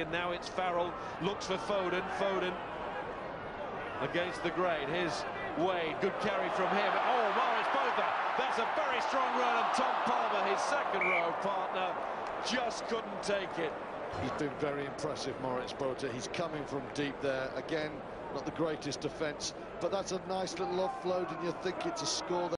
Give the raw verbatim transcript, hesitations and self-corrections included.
and now it's Farrell, looks for Foden, Foden against the grain. Here's Wade, good carry from him. Oh, Mouritz Botha, that's a very strong run, and Tom Palmer, his second row partner, just couldn't take it. He's been very impressive, Mouritz Botha. He's coming from deep there. Again, not the greatest defence, but that's a nice little offload, and you think it's a score.